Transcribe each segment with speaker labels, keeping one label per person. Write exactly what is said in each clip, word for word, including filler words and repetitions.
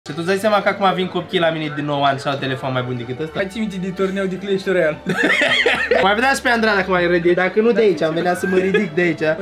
Speaker 1: Și tu îți dai seama că acum vin copii la mine din nouă ani și au telefon mai bun decât ăsta?
Speaker 2: Mai ții minte de turneu de Clash Royale?
Speaker 1: Mai vedea și pe Andra dacă mai râde, dacă nu de aici, am venit să mă ridic de aici.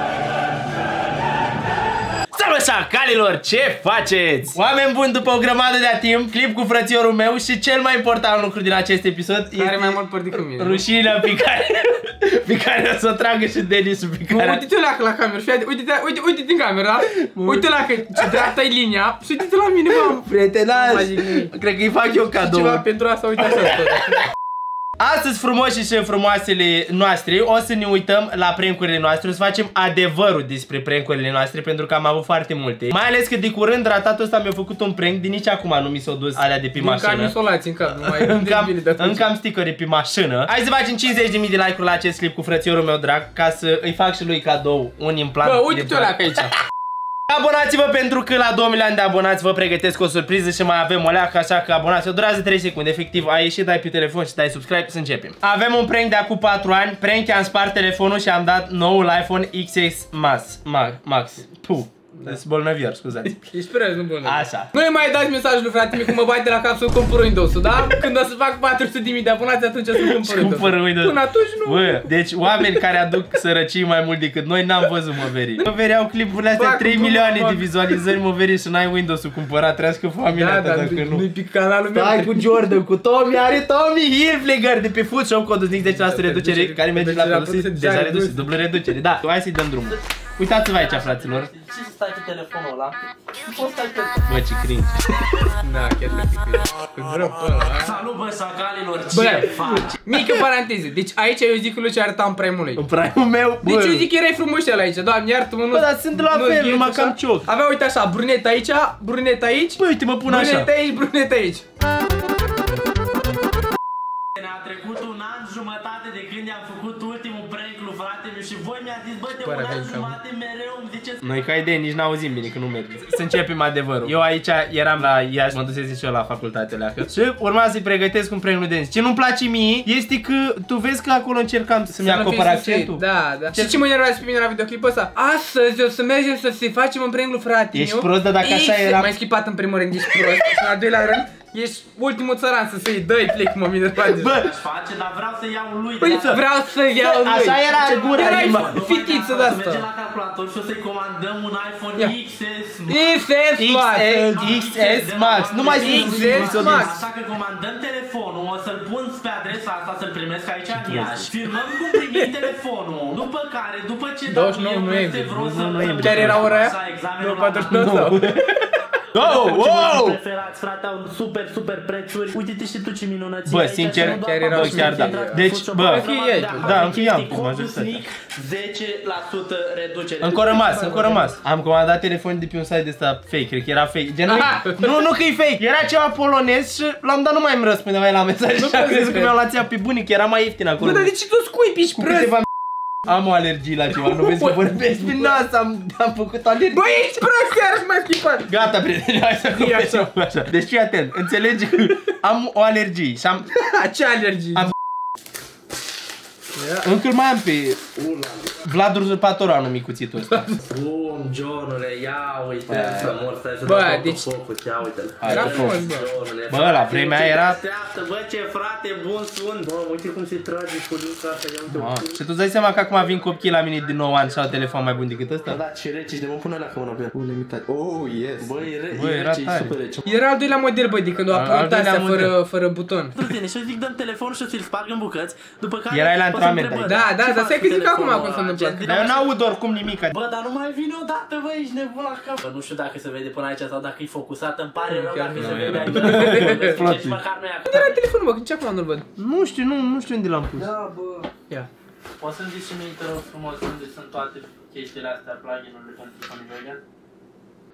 Speaker 1: Salut șacalilor, ce faceți? Oameni buni, după o grămadă de timp, clip cu frățiorul meu și cel mai important lucru din acest episod
Speaker 2: Are mai mult păr decât mine.
Speaker 1: Rușinea pe care, pe care o să o tragă și Denisul pe care...
Speaker 2: Uite-te la, la cameră, uite-te uite, uite, uite din camera, uite la că ce dreapta e linia și uite-te la mine, mă.
Speaker 1: Prietenaș, cred că îi fac eu cadou.
Speaker 2: Ceva pentru asta, uite așa.
Speaker 1: Astăzi, frumoși și frumoasele noastre, o să ne uităm la prank-urile noastre, o să facem adevărul despre prank-urile noastre, pentru că am avut foarte multe. Mai ales că de curând ratatul ăsta mi-a făcut un prank, de nici acum nu mi s-au dus alea de pe mașină.
Speaker 2: Încă am isolații în cap, nu mai
Speaker 1: încă am, încă am stickere pe mașină. Hai să facem cincizeci de mii de like-uri la acest clip cu frățiorul meu drag, ca să îi fac și lui cadou un implant.
Speaker 2: Bă, uite-te la pe aici.
Speaker 1: Abonați-vă pentru că la două milioane de abonați vă pregătesc o surpriză și mai avem o leacă, așa că abonați-vă, durează trei secunde, efectiv, ai ieșit, dai pe telefon și dai subscribe, să începem. Avem un prank de acum patru ani, prank, am spart telefonul și am dat noul iPhone X S Max, Max, Max, puh. Sunt bolnavier, scuzați.
Speaker 2: Ești preț, nu bolnavier.
Speaker 1: Așa.
Speaker 2: Nu-i mai dați mesajul lui frate meu cum mă bate la cap să-mi cumpăr Windows-ul, da? Când o să fac patru sute de mii de abonați, atunci o să-mi cumpăr Windows-ul. Până atunci nu.
Speaker 1: Bă, deci oameni care aduc sărăcii mai mult decât noi n-am văzut măverii. Măverii au clipurile astea trei milioane de vizualizări, măverii, și n-ai Windows-ul cumpărat, trească familia ta dacă nu.
Speaker 2: Nu-i pe canalul meu.
Speaker 1: Stai cu Jordan, cu Tommy, are Tommy Hilfiger de pe Food Shop, codul zece la sută reducere, care merge la produse deja reduse, dublă reducere. Da, hai să-i dăm drumul. Uitați-vă aici, fraților.
Speaker 3: Ce să stai cu telefonul ăla? Nu poți stai pe...
Speaker 1: Bă, ce cringe.
Speaker 2: Da, chiar să fii cringe. Când vreau pe ăla.
Speaker 3: Salut, bă, șacalilor,
Speaker 2: Bă,
Speaker 3: ce faci?
Speaker 2: mică paranteză. Deci aici eu zic că Luci arăta în primul
Speaker 1: În primul meu, bă.
Speaker 2: Deci eu zic că erai frumușel aici, doamne, iartă-mă, nu...
Speaker 1: Bă, dar sunt la fel, numai că am cioc.
Speaker 2: Avea, uite așa, brunet aici, brunet aici.
Speaker 1: Bă, uite, mă pun așa.
Speaker 2: Brunet aici, brunet aici.
Speaker 3: Ne-a trecut un an jumătate de când i-am făcut ultimul prank lui fratele și voi mi-a zis, bă, de un an jumate mereu îmi ziceți...
Speaker 1: Noi ca idee nici n-auzim bine că nu merge. Să începem adevărul. Eu aici eram la Iași, mă dusese și eu la facultate leacă și urma să-i pregătesc un prank lui Denis. Ce nu-mi place mie este că tu vezi că acolo încercam să-mi acopăr accentul.
Speaker 2: Da, da. Și ce mă enervează pe mine la videoclipul ăsta? Astăzi o să mergem să se facem un prank lui fratele.
Speaker 1: Ești prost, dar dacă așa era...
Speaker 2: M-ai schipat în primul rând, ești prost. Și în al doilea rând, ești ultimul țăran să se-i dă-i plec, mă, mine face.
Speaker 1: Bă,
Speaker 3: face, dar vreau să iau lui.
Speaker 2: Păi, vreau să iau lui.
Speaker 1: Așa era gura
Speaker 2: inima. Fitiță de asta.
Speaker 3: Mergem la calculator și o să-i comandăm un iPhone X S
Speaker 2: X S Max.
Speaker 1: X S Max. Nu mai zic
Speaker 2: X S Max.
Speaker 3: Așa că comandăm telefonul, o să-l pun pe adresa asta, să-l primesc aici în Iași. Firmăm cum primim telefonul. După care, după ce dau eu peste vreo să...
Speaker 2: Chiar era ora aia?
Speaker 3: Examenul
Speaker 2: la patru.
Speaker 1: Oh, wow!
Speaker 3: Preferați, frate, au super, super prețuri. Uite-te și tu ce minunăție.
Speaker 1: Bă, sincer,
Speaker 2: chiar era
Speaker 1: chiar da. Deci, bă, da, încheiam cu majoritatea.
Speaker 3: zece la sută reducere.
Speaker 1: Încă rămas, încă rămas. Am comandat telefon de pe un site de ăsta fake, cred că era fake. Gen, nu, nu că e fake, era ceva polonez și l-am dat, nu mai îmi răspunde mai la mesaj și am crezut că mi-au luat ea pe bunic, era mai ieftin acolo.
Speaker 2: Bă, dar de ce tu scuipi, ești prost?
Speaker 1: Am o alergie la ceva, nu vezi că vorbesc prin nas, am, am făcut o alergie.
Speaker 2: Bă, ești prost, iarăși m-ai schipat.
Speaker 1: Gata, prieteni, hai să compensăm așa. Deci fii atent, înțelegi că am o alergie și am...
Speaker 2: Ce alergie? Am...
Speaker 1: Încă mai am pe Vlad Uzurpatoranu micuțitul ăsta.
Speaker 3: Bun, Johnule, ia uite să mor, stai să
Speaker 2: bă,
Speaker 3: dau
Speaker 2: deci...
Speaker 3: focul, ia uite-l.
Speaker 2: Era frumos, bă.
Speaker 1: Bă, la vremea era...
Speaker 3: Bă, ce frate bun sunt. Bă, uite cum se trage furiuța asta, ia uite-l.
Speaker 1: Și tu îți dai seama că acum vin copii la mine din nouă ani și au telefon mai bun decât ăsta?
Speaker 3: Da, ce rece, și de mă pune alea că mă pe el. Limitat. Oh, yes. Bă, e rece, e super rece.
Speaker 2: Era al doilea model, bă, de când o apărut alea fără buton.
Speaker 3: Și eu zic, dăm telefonul și o să-l sparg în bucăți, după care...
Speaker 1: Erai la antrenament.
Speaker 2: Da, da, dar stai că zic acum cum se întâmplă.
Speaker 1: Dar eu n-aud oricum nimic.
Speaker 3: Bă, dar nu mai vine odată, bă, ești nebun la cap. Bă, nu știu dacă se vede până aici sau dacă e focusat, îmi pare rău dacă se vede aici. Deci măcar nu e acolo.
Speaker 2: Unde era telefonul, bă? Ce acum nu-l văd?
Speaker 1: Nu știu, nu, nu știu unde l-am pus.
Speaker 2: Da, bă. Ia.
Speaker 3: Poți să-mi zici și mie, te rog frumos, unde sunt toate chestiile astea, plugin-urile pentru Sony Vegan?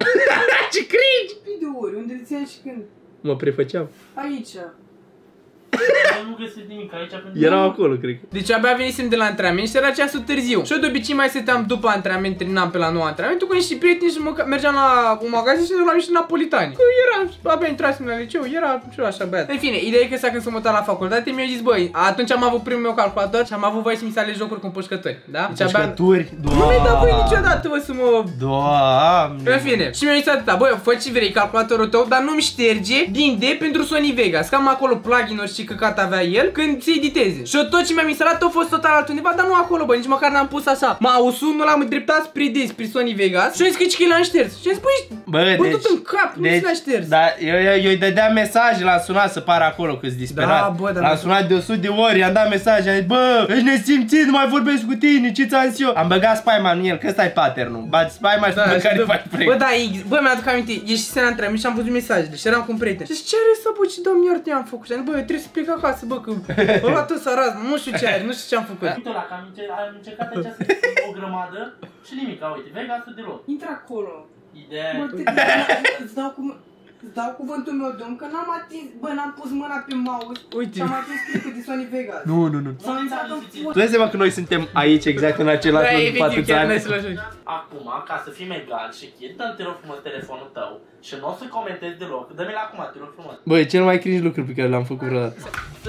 Speaker 1: Ce cringe!
Speaker 2: Videouri, unde îți iai și când?
Speaker 1: Mă prefăceam.
Speaker 2: Aici.
Speaker 3: Nu găsesc nimic aici pentru...
Speaker 1: Erau acolo, cred că.
Speaker 2: Deci abia venisem de la antrenament și era ceasul târziu. Și eu de obicei mai stăteam după antrenament, terminam pe la nou antrenamentul cu niște prieteni și mergeam la un magazin și luam niște napolitani. Că era, abia intrasem la liceu, era și așa băiat. În fine, ideea e că s-a când s-a mutat la facultate, mi-a zis, băi, atunci am avut primul meu calculator și am avut voie să mi se aleg jocuri cu pușcături, da? Deci abia...
Speaker 1: Pușcături?
Speaker 2: Nu mi-ai dat voie niciodată, bă, să mă...
Speaker 1: Doamne.
Speaker 2: În fine, și mi-a zis atâta, băi, fă ce vrei calculatorul tău, dar nu-mi șterge din D pentru Sony Vegas. Cam acolo plugin-uri și căcat avea el când se editeze. Și tot ce mi-am instalat a fost total altundeva, dar nu acolo, bă, nici măcar n-am pus așa. Mouse-ul nu l-am îndreptat spre D, spre Sony Vegas și am zis că l-am șters. Și am zis, băi,
Speaker 1: bă,
Speaker 2: bă,
Speaker 1: deci,
Speaker 2: tot în cap, nu
Speaker 1: deci,
Speaker 2: l-am șters.
Speaker 1: Da, eu, eu, eu îi dădeam mesaje, l-am sunat să pară acolo că-s disperat.
Speaker 2: Da, bă, da,
Speaker 1: l-am sunat de o sută de ori, i-am dat mesaje, am zis, bă, ești nesimțit, nu mai vorbesc cu tine, ce ți-am zis eu? Am băgat Spyman în el, că ăsta e pattern-ul. Bagi Spyman și
Speaker 2: Da,
Speaker 1: după care
Speaker 2: dă-
Speaker 1: faci proiect.
Speaker 2: Bă, da, e- bă, mi-aduc aminte, ieșise la antrenament și am văzut mesajele și eram cu un prieten. Și ce are să bă, ce doamne iartă am făcut? Și am zis, bă, eu trebuie să plec acasă, bă, că am luat ăsta razna, nu știu ce are, nu știu ce am făcut.
Speaker 3: Uite ăla, că am înce- am încercat aici să o grămadă și nimic, uite, Vegas-ul deloc.
Speaker 4: Intră acolo.
Speaker 3: Ideea
Speaker 4: Mă,
Speaker 3: e...
Speaker 4: te, îți dau, cum, îți dau cuvântul meu, domn, că n-am atins, bă, n-am pus mâna pe mouse.
Speaker 2: Uite.
Speaker 4: Și am atins clicul de Sony Vegas.
Speaker 1: Nu, nu, nu.
Speaker 4: S-a intrat în
Speaker 3: Tu
Speaker 4: fost.
Speaker 1: Tu dai seama că noi suntem aici exact în același
Speaker 2: Da,
Speaker 1: loc
Speaker 2: efectiv,
Speaker 1: patru
Speaker 2: chiar
Speaker 1: ani.
Speaker 2: noi să la joci.
Speaker 3: Acum, ca să fim egal și chid, dă-mi te rog frumos telefonul tău și nu o să comentezi deloc. Dă-mi-l acum, te rog frumos.
Speaker 1: Bă, e cel mai cringe lucru pe care l-am făcut vreodată.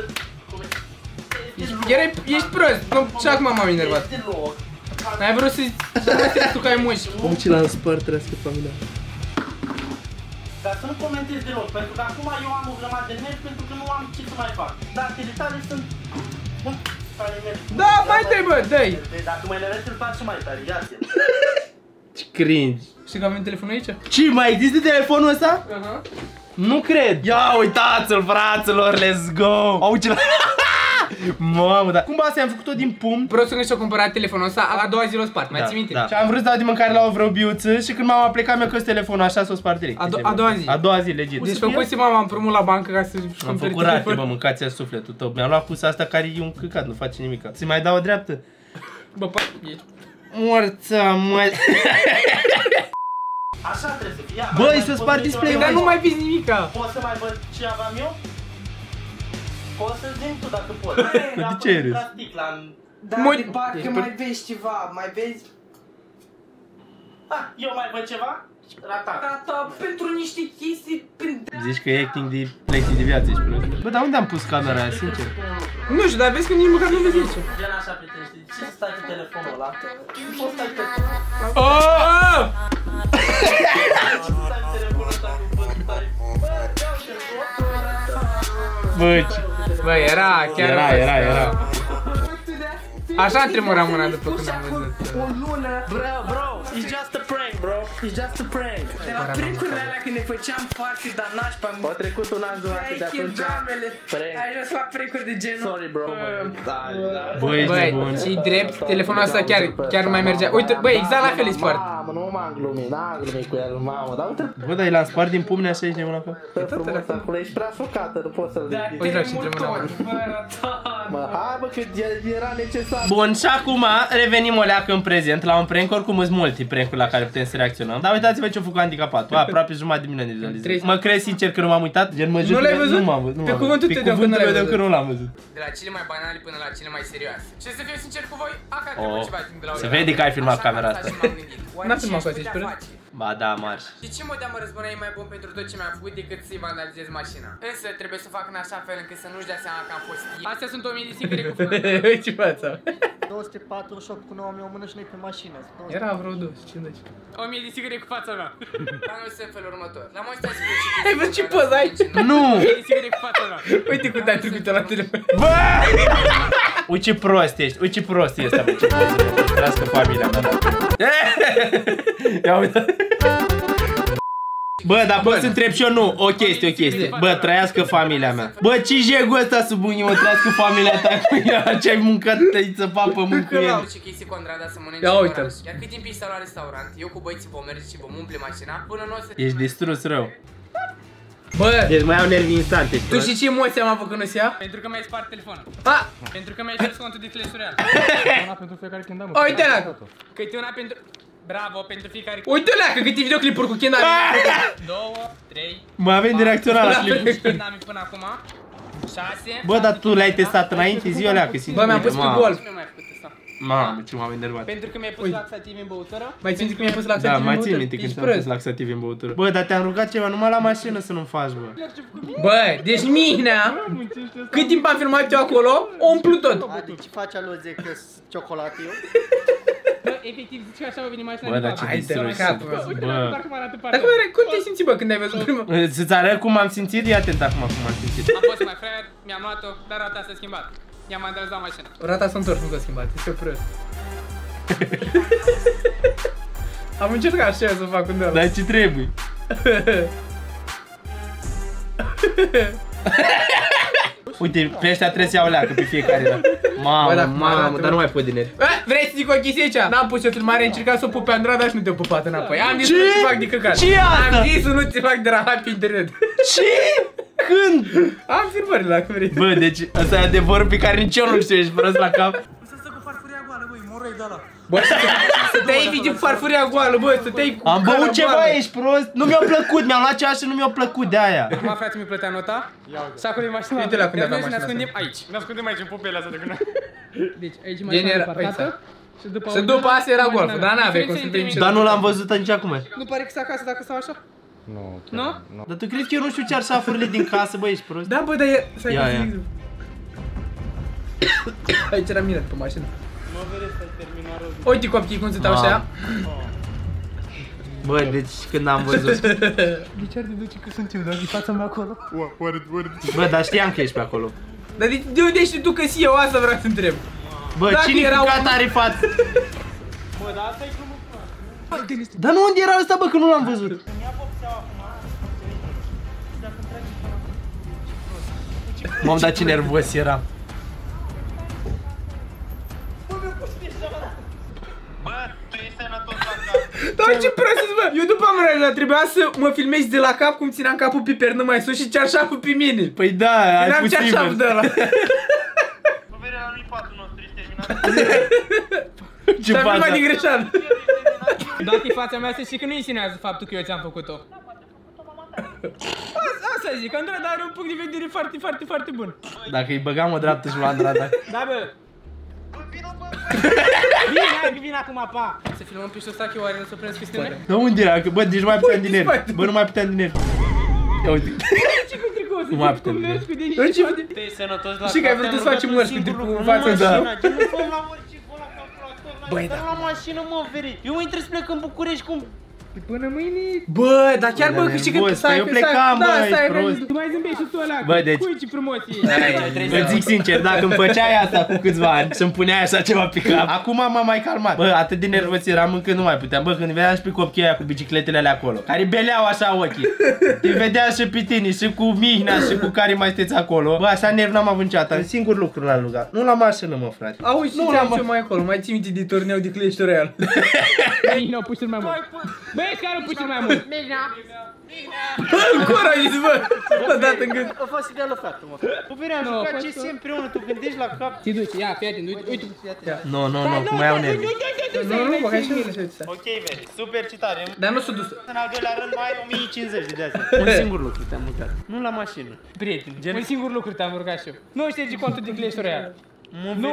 Speaker 2: Erai, ești prost, nu, și acum m-am enervat.
Speaker 3: Deloc.
Speaker 2: N-ai vrut să să tu că ai muși.
Speaker 1: Om, ce l-am spart, trească familia.
Speaker 3: Dar să nu comentezi deloc, pentru că acum eu am o grămadă de nervi pentru că nu am ce să mai fac. Datele tale sunt... Bă, care merg.
Speaker 2: Da, mai trebuie, dă-i.
Speaker 3: Dacă mă enervezi, îl fac și mai tare, ia-ți-l.
Speaker 1: Ce cringe.
Speaker 2: Știi că avem telefonul aici?
Speaker 1: Ce, mai există telefonul ăsta?
Speaker 2: Aha.
Speaker 1: Nu cred. Ia uitați-l, fraților, let's go. Au ce la... Mamă, da. Cum bă, asta am făcut-o din pumn?
Speaker 2: Prostul și-a cumpărat telefonul ăsta, a doua zi l-a spart, mai ții minte?
Speaker 1: Da. Și am vrut să dau de mâncare la o vreo biuță și când m-am plecat mi-a căs telefonul așa s-o spart direct.
Speaker 2: A do- a doua zi.
Speaker 1: A doua zi, legit.
Speaker 2: Deci făcuse mama împrumut la bancă ca să-și
Speaker 1: Am
Speaker 2: cumpere
Speaker 1: făcut rate,
Speaker 2: telefon.
Speaker 1: bă, mâncați-a sufletul tău. Mi-am luat cusa asta care e un căcat, nu face nimic. Să mai dau o dreaptă.
Speaker 2: Bă, pa, ești...
Speaker 1: Morța, mă.
Speaker 3: Așa trebuie să fie.
Speaker 1: Băi, să spart display-ul.
Speaker 2: Dar nu mai vezi nimica.
Speaker 3: Poți să mai văd ce aveam eu? Poți să zici tu dacă poți.
Speaker 1: De ce râzi?
Speaker 4: Dar
Speaker 2: Mă-
Speaker 4: de parcă
Speaker 2: Ești
Speaker 4: mai vezi ceva, mai vezi...
Speaker 3: Ah, eu mai văd ceva? Ratat.
Speaker 4: Tata, pentru niște chestii... pentru-
Speaker 1: Zici că e acting de lecții de viață, ești prost. Bă, dar unde am pus camera aia, sincer?
Speaker 2: Nu știu, dar vezi că nici măcar nu vezi nici.
Speaker 3: Gen așa, prieteni, știi? Ce să stai cu telefonul ăla? Nu poți stai pe...
Speaker 2: Oh!
Speaker 3: Ce să stai cu telefonul ăsta cu bă, stai... Bă, iau telefon.
Speaker 1: Bă, ce...
Speaker 2: Bă, era, chiar
Speaker 1: Era, era, era.
Speaker 2: Așa am tremurat mâna după când am văzut.
Speaker 4: O lună.
Speaker 3: Bro, bro, it's just a prank, bro. It's just a prank.
Speaker 4: De la prank-urile alea când ne făceam foarte, dar nașpa.
Speaker 3: A trecut un an jumate de atunci. Prank.
Speaker 4: Ai ajuns la prank-uri de genul.
Speaker 3: Sorry, bro. Da, da.
Speaker 1: Bă, ești
Speaker 2: Băi,
Speaker 1: nebun.
Speaker 2: și drept, telefonul ăsta chiar, chiar nu mai mergea. Uite, băi, exact la fel e spart.
Speaker 3: Mamă, nu m-am glumit, n-am glumit cu el, mamă. Dar uite,
Speaker 1: Bă, dar l-am spart din pumne așa, ești nebun acolo?
Speaker 3: pe frumos acolo, ești prea șocată, nu pot să-l zic.
Speaker 2: Uite, și între mâna mea.
Speaker 3: Mă, hai bă, că era necesar.
Speaker 1: Bun, și acum revenim o leacă în prezent la un prank, oricum sunt multe prank-uri la care putem să reacționăm. Dar uitați-vă ce-a făcut handicapatul, aproape jumătate de milion de vizualizări. Mă crezi sincer că nu m-am uitat? Gen, mă jur
Speaker 2: Nu l-ai
Speaker 1: că
Speaker 2: văzut?
Speaker 1: Nu m-am văzut. nu
Speaker 2: Pe
Speaker 1: m-am
Speaker 2: cuvântul
Speaker 1: văzut.
Speaker 2: tău de că nu
Speaker 1: cuvântul
Speaker 2: l-ai
Speaker 1: meu de
Speaker 2: văzut.
Speaker 1: că nu l-am văzut.
Speaker 2: De la cele mai banale până la cele mai serioase. Și să fiu sincer cu voi, acum
Speaker 1: Oh,
Speaker 2: trebuie ceva timp de la
Speaker 1: se vede că ai filmat camera asta.
Speaker 2: N-am filmat cu acești păreri.
Speaker 1: Ba da, marș.
Speaker 2: Și ce mod de a mă răzbuna e mai bun pentru tot ce mi-a făcut decât să-i vandalizez mașina? Însă trebuie să fac în așa fel încât să nu-și dea seama că am fost eu. Astea sunt o mie de sigăre cu fără. Ce fața?
Speaker 5: două sute patruzeci și opt cu nouă mie o mână și noi pe mașină.
Speaker 2: Era vreo două sute cincizeci. O mie de sigăre cu fața mea. Planul este în felul următor. La mod să
Speaker 4: Ai văzut ce poză ai?
Speaker 1: Nu!
Speaker 2: o mie de sigăre cu fața mea. Uite cum te-ai trecut la telefon.
Speaker 1: Bă! Uite ce prost ești, uite ce prost ești, bă, ce prost ești. Trească familia mea, da. Ia uite. Bă, dar pot să întreb și eu, nu, o chestie, o chestie. Bă, trăiască familia mea. Bă, ce jegul ăsta sub unghii, mă, trăiască familia ta cu ea, ce-ai mâncat, te-ai țăpat pământ cu el.
Speaker 2: Ce chestii Condrada să mănânce
Speaker 1: Ia
Speaker 2: în
Speaker 1: uite-l.
Speaker 2: oraș. Iar cât timp ești la restaurant, eu cu băieții vom merge și vom umple mașina până nu o să...
Speaker 1: Ești distrus rău.
Speaker 2: Bă!
Speaker 1: Deci mai au nervi instant, ești
Speaker 2: Tu
Speaker 1: prost.
Speaker 2: știi ce emoție am avut când o să ia? Pentru că mi-ai spart telefonul. A! Pentru că mi-ai șters contul de Clash-ul
Speaker 5: Una pentru fiecare când am.
Speaker 2: Uite la! Câte una pentru... Bravo, pentru fiecare... Uite la, că câte videoclipuri cu Kendami. Două, trei...
Speaker 1: Mai avem de reacționat la clip.
Speaker 2: Kendami până acum. șase.
Speaker 1: Bă, dar tu le-ai testat înainte, zi o leacă, sincer.
Speaker 2: Bă, mi-am pus pe golf.
Speaker 3: Nu mai ai făcut asta.
Speaker 1: Mamă, ce m-am enervat.
Speaker 3: Pentru că mi-ai pus laxativ în băutură?
Speaker 2: Mai țin că mi-ai pus
Speaker 1: Da,
Speaker 2: laxativ în
Speaker 1: mai
Speaker 2: băutură?
Speaker 1: țin minte când
Speaker 2: Ești
Speaker 1: ți-am pus
Speaker 2: prost.
Speaker 1: laxativ în băutură. Bă, dar te-am rugat ceva, numai la mașină să nu-mi faci, bă.
Speaker 2: Bă, deci Mihnea, cât timp am filmat eu acolo, o umplu tot.
Speaker 5: Adi, ce faci aluzie că sunt ciocolat eu?
Speaker 3: Bă, efectiv, zici că așa va veni mașina
Speaker 1: Bă,
Speaker 3: din
Speaker 1: dar
Speaker 3: față.
Speaker 1: ce
Speaker 2: Hai de
Speaker 1: distrus.
Speaker 2: cap, bă.
Speaker 3: Uite,
Speaker 1: Bă.
Speaker 3: parcă mă arată
Speaker 2: Dar
Speaker 3: partea.
Speaker 2: cum, era- cum te-ai simțit, bă, când ai văzut prima?
Speaker 1: Să-ți arăt cum am simțit? Ia atent acum cum am simțit.
Speaker 3: Am fost mai fraier, mi-am luat-o, dar rata s-a schimbat. I-am vandalizat mașina.
Speaker 2: Rata s-a întors, nu s-a schimbat, este prost. Am încercat așa să fac un de ăla.
Speaker 1: Dar ce trebuie? Uite, pe ăștia trebuie să iau leacă pe fiecare dată. Mamă,
Speaker 2: Bă, dar cum
Speaker 1: mamă,
Speaker 2: arată,
Speaker 1: dar
Speaker 2: bă?
Speaker 1: nu mai pot din el.
Speaker 2: Bă, vrei să zic o chestie aici? N-am pus o filmare, ai încercat să o pup pe Andrada și nu te-a pupat înapoi. Am zis
Speaker 1: Ce?
Speaker 2: să nu ți fac de căcat.
Speaker 1: Ce asta?
Speaker 2: Am zis să nu ți fac de rahat pe internet.
Speaker 1: Ce? Când?
Speaker 2: Am filmările dacă vrei.
Speaker 1: Bă, deci ăsta e adevărul pe care nici eu nu știu, ești prost la cap.
Speaker 2: Bă, să te- să te iei fi din farfuria goală, bă, să te iei cu
Speaker 1: Am
Speaker 2: cara
Speaker 1: băut ceva,
Speaker 2: goală.
Speaker 1: ești prost? Nu mi-a plăcut, mi-am luat ceva și nu mi-a plăcut de aia.
Speaker 3: Acum, frate, mi plătea nota. Sacul de mașină.
Speaker 2: Uite la când
Speaker 3: Iar
Speaker 2: aveam
Speaker 3: noi ne
Speaker 2: mașina
Speaker 3: ascundem aici. Ne ascundem aici, în pupele astea de când. Deci, aici
Speaker 2: Gen
Speaker 3: mașina
Speaker 2: era-
Speaker 3: parcată.
Speaker 2: uite.
Speaker 3: Și după
Speaker 2: Și după asta era golful, dar n-avea cum să te mici.
Speaker 1: Dar nu l-am văzut nici acum.
Speaker 3: Nu pare că s acasă dacă stau așa?
Speaker 6: Nu,
Speaker 3: Nu?
Speaker 1: Dar tu crezi că eu nu știu ce ar șafurile din casă, bă, ești prost?
Speaker 2: Da, bă, dar e... Stai
Speaker 1: Ia,
Speaker 2: că
Speaker 1: ia.
Speaker 2: zic. Aici era mine după mașină. Uite copii cum se dau așa.
Speaker 1: Bă, deci când am văzut.
Speaker 3: De ce ar deduce că sunt eu, dar e fața mea acolo?
Speaker 1: Bă, dar știam că ești pe acolo.
Speaker 2: Dar de, de unde știi tu că si eu asta vreau să întreb?
Speaker 1: Bă,
Speaker 2: Dacă
Speaker 1: cine
Speaker 2: era
Speaker 1: cu
Speaker 2: un-
Speaker 1: gata are față?
Speaker 3: Bă, dar asta e frumos.
Speaker 1: Dar nu, unde era ăsta, bă, că nu l-am văzut? M-am dat ce nervos era.
Speaker 2: Dar ce prost bă! Eu după am realizat, trebuia să mă filmez de la cap cum țineam capul pe pernă mai sus și cearșaful pe mine.
Speaker 1: Păi da, ai
Speaker 2: Eram
Speaker 1: pus
Speaker 2: cearșaful de
Speaker 1: invers.
Speaker 2: ăla.
Speaker 1: Ce
Speaker 2: S-a filmat
Speaker 1: faza?
Speaker 2: din greșeală.
Speaker 3: Dacă e fața mea, să știi că nu insinuează faptul că eu ți-am făcut-o. Asta zic, Andrada are un punct de vedere foarte, foarte, foarte bun.
Speaker 1: Dacă îi băgam o dreaptă și la Andrada.
Speaker 3: Da, bă. Bine, hai că vin acum, pa. Să filmăm pe Șostache, oare nu să prins chestiune?
Speaker 1: Dar unde era? Că, bă, deci nu mai puteam din el.
Speaker 2: spate.
Speaker 1: Bă, nu mai puteam din el. Ia uite.
Speaker 3: Ce cu tricou, să
Speaker 1: Nu mai
Speaker 3: zic cum
Speaker 1: putem
Speaker 3: mergi cu
Speaker 2: Deci,
Speaker 3: denișoade. Te-ai sănătos la
Speaker 2: Și că ai vrut să faci mărți cu tricou în față, da.
Speaker 3: Ce nu făm la orice, fă la calculator,
Speaker 2: Băi,
Speaker 3: la
Speaker 2: da.
Speaker 3: la mașină, mă, veri. Eu mai trebuie să plec în București cum...
Speaker 2: Până mâine... Bă, dar chiar bă,
Speaker 1: Bă,
Speaker 2: că știi că...
Speaker 1: nervos,
Speaker 2: stai,
Speaker 1: că eu
Speaker 2: că
Speaker 1: plecam,
Speaker 2: stai,
Speaker 1: bă,
Speaker 2: da,
Speaker 1: ești
Speaker 2: stai, că-
Speaker 1: prost.
Speaker 3: Tu mai zâmbești și tu ăla.
Speaker 1: Bă, deci-
Speaker 3: Cui ce frumos e.
Speaker 1: Îți zic sincer, dacă îmi făceai asta cu câțiva ani și îmi puneai așa ceva pe cap, acum m-am mai calmat. Bă, atât de nervos eram încât nu mai puteam. Bă, când vedeam și pe copchii aia cu bicicletele alea acolo, care beleau așa ochii. Te vedea și pe tine, și cu Mihnea, și cu care mai sunteți acolo. Bă, așa nerv n-am avut niciodată. Singur lucru l-am rugat. Nu la mașină, mă, frate.
Speaker 2: Auzi,
Speaker 1: Nu
Speaker 2: nu
Speaker 1: l-am-
Speaker 2: l-am ce mai acolo, mai ții minte de torneu de Clash Royale.
Speaker 3: Ei n-au pus cel mai mult. Băieți, care au pus cel mai mult?
Speaker 2: Bă, în cor ai zis, bă! Bă, dat în gând.
Speaker 5: A fost ideală fată, mă.
Speaker 3: Nu, a fost o-
Speaker 1: împreună, tu gândești la cap.
Speaker 3: Ți duci, ia, fii atent, uite, uite.
Speaker 1: Nu, nu, nu, cum mai au nervi.
Speaker 2: Nu, nu, bă, hai și mine să uite.
Speaker 1: Ok, veri, super citare.
Speaker 2: Dar nu s-a dus.
Speaker 1: În al doilea rând mai ai o mie cincizeci de astea. Un singur lucru te-am rugat. Nu la mașină.
Speaker 3: Prieten, un singur lucru te-am rugat și eu. Nu ștergi contul din Clash Royale. Nu.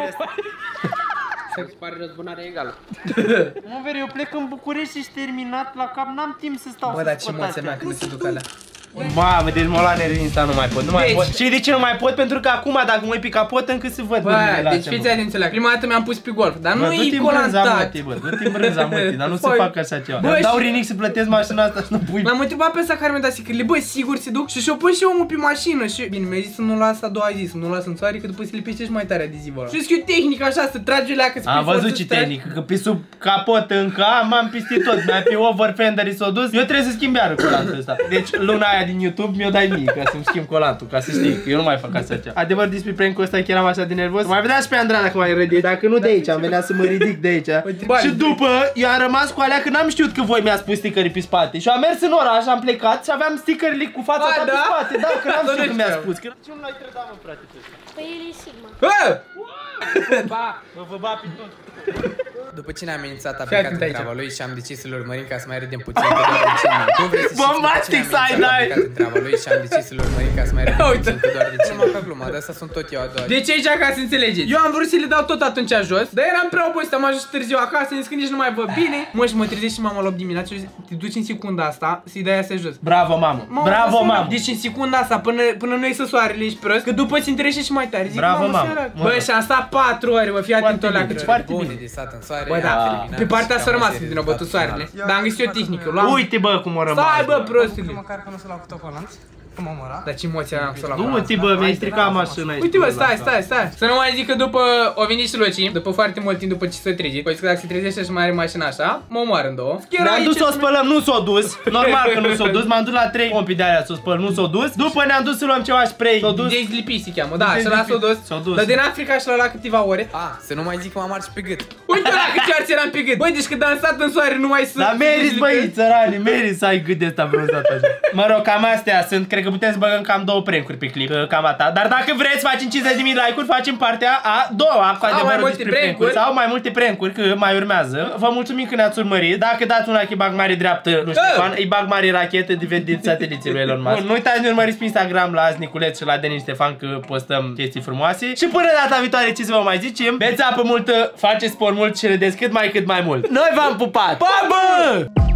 Speaker 3: Să-ți pare răzbunarea egală.
Speaker 1: Mă, veri, eu plec în București și terminat la cap, n-am timp să stau
Speaker 2: Bă,
Speaker 1: să
Speaker 2: dar ce
Speaker 1: scot
Speaker 2: moția
Speaker 1: astea.
Speaker 2: mea când se duc alea.
Speaker 1: Mamă, deci mă la nervii insta, nu mai pot, nu mai
Speaker 2: Deci-
Speaker 1: pot. Și de ce nu mai pot? Pentru că acum dacă mă uit pe capot încă se văd
Speaker 2: Bă,
Speaker 1: mâinile
Speaker 2: deci
Speaker 1: astea,
Speaker 2: fiți
Speaker 1: bă.
Speaker 2: atenți la prima dată mi-am pus pe golf, dar
Speaker 1: Bă,
Speaker 2: nu
Speaker 1: du-te
Speaker 2: e
Speaker 1: în brânza,
Speaker 2: colantat.
Speaker 1: mătii, bă, du-te în brânza, mătii, dar nu se
Speaker 2: Păi,
Speaker 1: facă așa ceva.
Speaker 2: bă,
Speaker 1: Îmi dau
Speaker 2: și-
Speaker 1: rinic să plătesc mașina asta și nu pui.
Speaker 2: L-am întrebat pe ăsta care mi-a dat sticările, bă, sigur se duc? Și și-o pus și omul pe mașină și... Bine, mi-a zis să nu las a doua zi, să nu las în soare, că după se lipește și mai tare adezivul ăla. Și că e tehnică așa, să tragi leacă, să
Speaker 1: Am
Speaker 2: pui
Speaker 1: văzut
Speaker 2: forță,
Speaker 1: ce
Speaker 2: să tragi.
Speaker 1: tehnică, că pe sub capot încă am, m-am pistit tot, mi-a pe over fenderii s-o dus. Eu trebuie să schimb iară colantul ăsta. Deci luna aia din YouTube mi-o dai mie ca să-mi schimb colantul, ca să știi, că eu nu mai fac așa ceva. Adevăr despre prank-ul ăsta, că eram așa de nervos. Mai vedea și pe Andrada cum mai râde, dacă nu de aici, am venit să mă ridic de aici.
Speaker 2: Bă,
Speaker 1: Și după, eu am rămas cu alea că n-am știut că voi mi-ați pus sticării pe spate. Și am mers în oraș, am plecat și aveam sticările cu fața
Speaker 2: A,
Speaker 1: ta pe
Speaker 2: da?
Speaker 1: spate. Da, că n-am
Speaker 2: Dar
Speaker 1: știut
Speaker 2: nu
Speaker 1: că mi-ați
Speaker 2: știam.
Speaker 1: spus. Că ce nu l-ai trădat, mă, frate, pe ăsta?
Speaker 7: Păi el e Sigma.
Speaker 2: Bă!
Speaker 3: Ba,
Speaker 1: Mă, vă ba pe tot.
Speaker 2: După ce ne-a amenințat, a
Speaker 1: Fii
Speaker 2: plecat
Speaker 1: atent
Speaker 2: în
Speaker 1: aici.
Speaker 2: treaba lui și am decis să-l urmărim ca să mai râdem puțin, că doar de cine. Nu vrei să știți, după ce
Speaker 1: Bombastic
Speaker 2: ne-a amenințat, a
Speaker 1: side-eye.
Speaker 2: plecat în treaba lui și am decis să-l urmărim ca să mai râdem
Speaker 1: Uite.
Speaker 2: puțin, că doar de cine. Numai ca glumă, acum, de asta sunt tot eu a doua. Deci aici ca să înțelegeți. Eu am vrut să le dau tot atunci jos, dar eram prea obosit, am ajuns târziu acasă, nici când nici nu mai văd bine. Mă, și mă trezesc și mama la opt dimineața și te duci în secunda asta să-i dai astea jos.
Speaker 1: Bravo, mamă.
Speaker 2: Mama,
Speaker 1: Bravo, mamă.
Speaker 2: Deci în secunda asta, până, până nu iese soarele, ești prost, că după ți întrește și mai tare. Zic,
Speaker 1: bravo, mamă.
Speaker 2: Bă, și am stat patru ore, mă, fii atent la cât
Speaker 1: foarte
Speaker 2: bune
Speaker 1: bine
Speaker 2: de stat în soare. Bă, da, pe partea asta a rămas când ne-a bătut soarele. Dar am găsit o tehnică.
Speaker 1: Uite, bă, cum o rămas.
Speaker 2: Stai, bă, prostule.
Speaker 5: Măcar că nu se l-a făcut colanți. Cum am orat?
Speaker 2: Dar ce emoție am să la
Speaker 1: Du-te, bă, mi-ai stricat mașina.
Speaker 2: Uite, bă, stai, stai, stai. Să nu mai zic că după o venit și Luci, după foarte mult timp după ce s-a trezit, păi că dacă se trezește și mai are mașina așa, mă omoară în două.
Speaker 1: Ne-am dus să o spălăm, nu s-o dus. Normal că nu s-o dus, m-am dus la trei pompi de alea să o spăl, nu s-o dus. După ne-am dus să luăm ceva spray. S-o dus.
Speaker 2: Dezlipi se cheamă, da, și la s-o dus.
Speaker 1: S-o dus.
Speaker 2: Dar din Africa și la la câteva ore.
Speaker 6: Ah, să nu mai zic că m-am ars pe gât.
Speaker 2: Uite la câți arți eram pe gât. Băi, deci că dansat în soare nu mai sunt.
Speaker 1: Dar meriți, băi, țărani, meriți să ai gât de ăsta bronzat așa. Mă rog, cam astea sunt, cred că putem să băgăm cam două prank-uri pe clip, cam atât. Dar dacă vreți, facem cincizeci de mii like-uri, facem partea a doua cu adevărul despre prank-uri. Sau mai multe prank-uri, că mai urmează. Vă mulțumim că ne-ați urmărit. Dacă dați un like, îi bag mare dreaptă lui Ștefan, îi bag mare rachetă din sateliții lui Elon Musk. Nu uitați să ne urmăriți pe Instagram la azi Niculeț și la Denis Ștefan, că postăm chestii frumoase. Și până data viitoare, ce să vă mai zicem? Beți apă multă, faceți sport mult și râdeți cât mai cât mai mult. Noi v-am pupat! Pa, bă!